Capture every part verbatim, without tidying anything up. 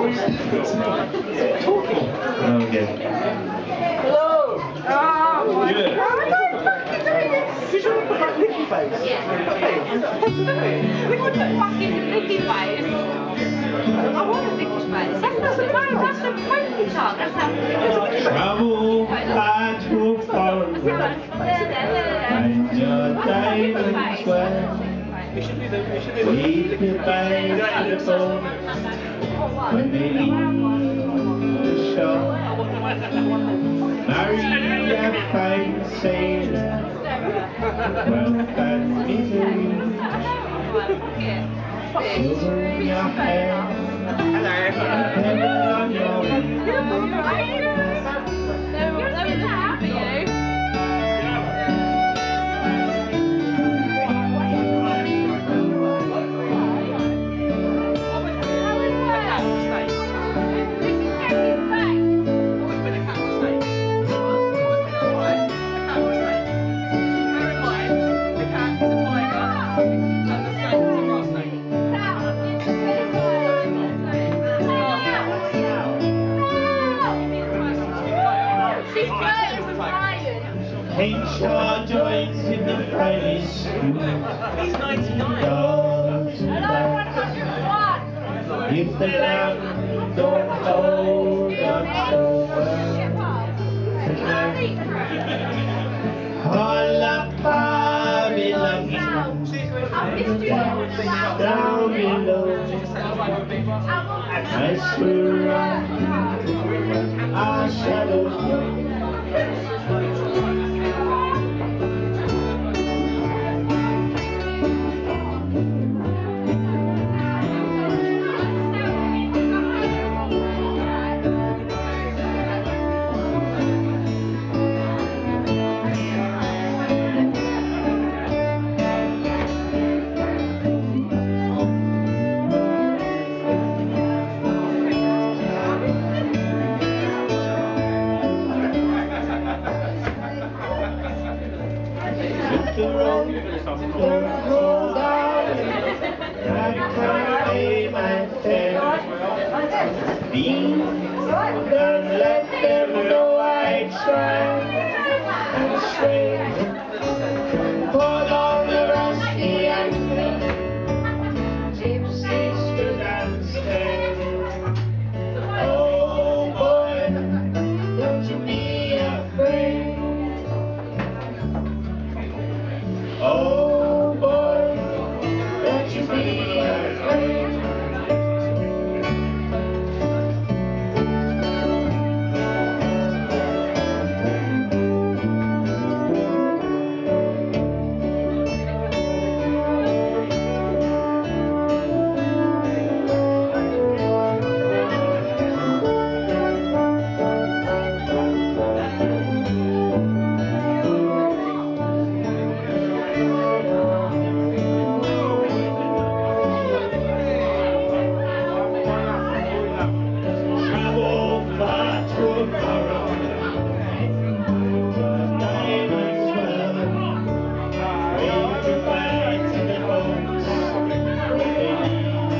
Talking. Oh, yeah. Hello. Oh, my Yeah. God. You should put like licky face. Yeah. What's the name? What the fuck is a licky face? I want a licky face. That's not the phone, that's the phone guitar. That's how. Travel far too far away. And your diamonds well. It should be the. It should be the. Leave me by the phone when they leave the shop. Marry a fine sailor, wealth and misery. Silver in your hair, heaven on your way. H R joins in the finest school. He's ninety-nine. If the land don't hold on so well tonight, all up belonging down below. I swear our shadows go. The road, the road down, I can't pay my fare. Dean, don't let them know I try and swear. Put on the rusty anchor, gypsies stood and stared. Oh boy, don't you be afraid. Oh boy, don't you be afraid.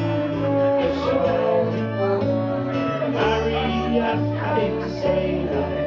Say